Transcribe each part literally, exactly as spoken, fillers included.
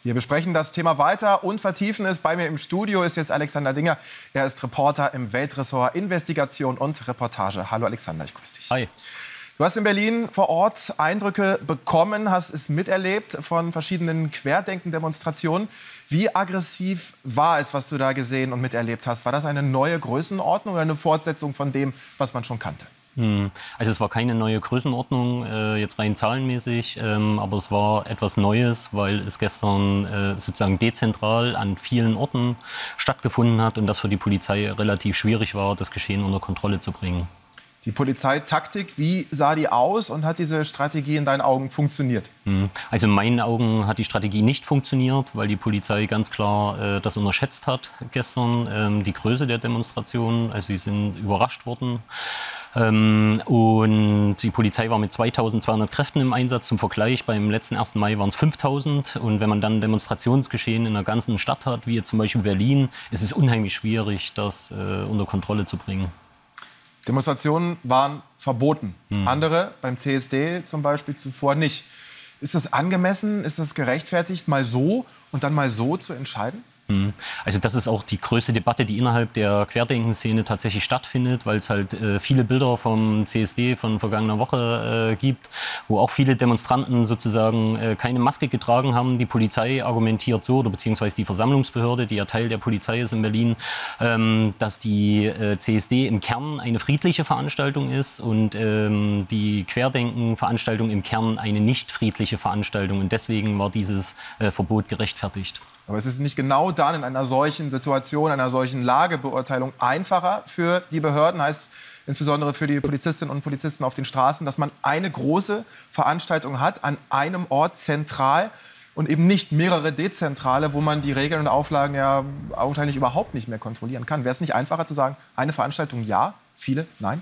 Wir besprechen das Thema weiter und vertiefen es. Bei mir im Studio ist jetzt Alexander Dinger. Er ist Reporter im Weltressort Investigation und Reportage. Hallo Alexander, ich grüße dich. Hi. Du hast in Berlin vor Ort Eindrücke bekommen, hast es miterlebt von verschiedenen Querdenken-Demonstrationen. Wie aggressiv war es, was du da gesehen und miterlebt hast? War das eine neue Größenordnung oder eine Fortsetzung von dem, was man schon kannte? Also es war keine neue Größenordnung, äh, jetzt rein zahlenmäßig, ähm, aber es war etwas Neues, weil es gestern äh, sozusagen dezentral an vielen Orten stattgefunden hat und das für die Polizei relativ schwierig war, das Geschehen unter Kontrolle zu bringen. Die Polizeitaktik, wie sah die aus und hat diese Strategie in deinen Augen funktioniert? Also in meinen Augen hat die Strategie nicht funktioniert, weil die Polizei ganz klar äh, das unterschätzt hat gestern, ähm, die Größe der Demonstration. Also sie sind überrascht worden. Ähm, und die Polizei war mit zweitausendzweihundert Kräften im Einsatz. Zum Vergleich, beim letzten ersten Mai waren es fünftausend. Und wenn man dann ein Demonstrationsgeschehen in einer ganzen Stadt hat, wie jetzt zum Beispiel Berlin, ist es unheimlich schwierig, das äh, unter Kontrolle zu bringen. Demonstrationen waren verboten. Hm. Andere, beim C S D zum Beispiel, zuvor nicht. Ist das angemessen, ist das gerechtfertigt, mal so und dann mal so zu entscheiden? Also das ist auch die größte Debatte, die innerhalb der Querdenkenszene tatsächlich stattfindet, weil es halt äh, viele Bilder vom C S D von vergangener Woche äh, gibt, wo auch viele Demonstranten sozusagen äh, keine Maske getragen haben. Die Polizei argumentiert so, oder beziehungsweise die Versammlungsbehörde, die ja Teil der Polizei ist in Berlin, ähm, dass die äh, C S D im Kern eine friedliche Veranstaltung ist und ähm, die Querdenkenveranstaltung im Kern eine nicht friedliche Veranstaltung. Und deswegen war dieses äh, Verbot gerechtfertigt. Aber es ist nicht genau dann in einer solchen Situation, einer solchen Lagebeurteilung einfacher für die Behörden, heißt insbesondere für die Polizistinnen und Polizisten auf den Straßen, dass man eine große Veranstaltung hat, an einem Ort zentral und eben nicht mehrere dezentrale, wo man die Regeln und Auflagen ja augenscheinlich überhaupt nicht mehr kontrollieren kann. Wäre es nicht einfacher zu sagen, eine Veranstaltung ja, viele nein?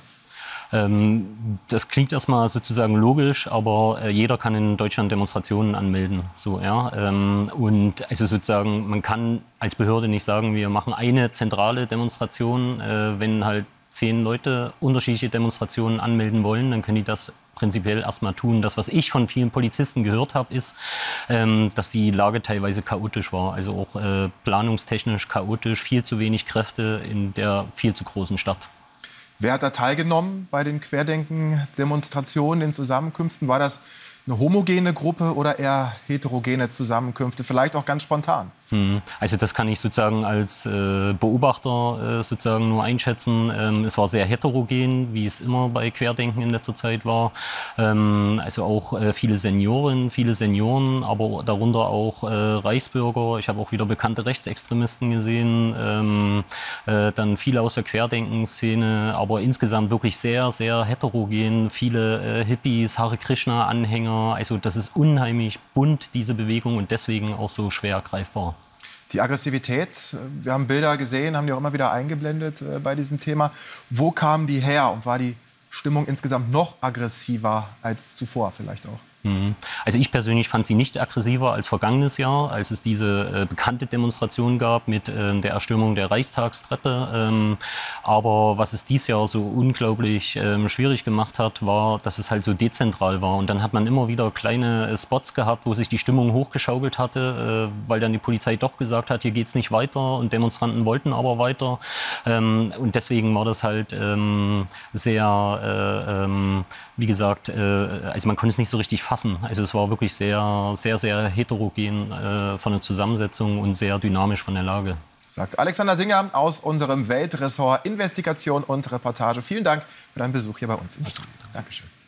Das klingt erstmal sozusagen logisch, aber äh, jeder kann in Deutschland Demonstrationen anmelden. So, ja? ähm, und also sozusagen, man kann als Behörde nicht sagen, wir machen eine zentrale Demonstration. Äh, wenn halt zehn Leute unterschiedliche Demonstrationen anmelden wollen, dann können die das prinzipiell erstmal tun. Das, was ich von vielen Polizisten gehört habe, ist, ähm, dass die Lage teilweise chaotisch war. Also auch äh, planungstechnisch chaotisch, viel zu wenig Kräfte in der viel zu großen Stadt. Wer hat da teilgenommen bei den Querdenken-Demonstrationen, den Zusammenkünften? War das eine homogene Gruppe oder eher heterogene Zusammenkünfte, vielleicht auch ganz spontan? Also das kann ich sozusagen als äh, Beobachter äh, sozusagen nur einschätzen. Ähm, es war sehr heterogen, wie es immer bei Querdenken in letzter Zeit war. Ähm, also auch äh, viele Senioren, viele Senioren, aber darunter auch äh, Reichsbürger. Ich habe auch wieder bekannte Rechtsextremisten gesehen. Ähm, äh, dann viele aus der Querdenken-Szene, aber insgesamt wirklich sehr, sehr heterogen. Viele äh, Hippies, Hare Krishna-Anhänger. Also das ist unheimlich bunt, diese Bewegung, und deswegen auch so schwer greifbar. Die Aggressivität, wir haben Bilder gesehen, haben die auch immer wieder eingeblendet äh, bei diesem Thema. Wo kam die her und war die Stimmung insgesamt noch aggressiver als zuvor vielleicht auch? Also ich persönlich fand sie nicht aggressiver als vergangenes Jahr, als es diese äh, bekannte Demonstration gab mit äh, der Erstürmung der Reichstagstreppe. Ähm, aber was es dieses Jahr so unglaublich ähm, schwierig gemacht hat, war, dass es halt so dezentral war. Und dann hat man immer wieder kleine äh, Spots gehabt, wo sich die Stimmung hochgeschaukelt hatte, äh, weil dann die Polizei doch gesagt hat, hier geht's nicht weiter, und Demonstranten wollten aber weiter. Ähm, und deswegen war das halt ähm, sehr, äh, ähm, wie gesagt, äh, also man konnte es nicht so richtig fassen. Also es war wirklich sehr, sehr, sehr heterogen äh, von der Zusammensetzung und sehr dynamisch von der Lage. Sagt Alexander Dinger aus unserem Weltressort Investigation und Reportage. Vielen Dank für deinen Besuch hier bei uns im Studio. Dankeschön.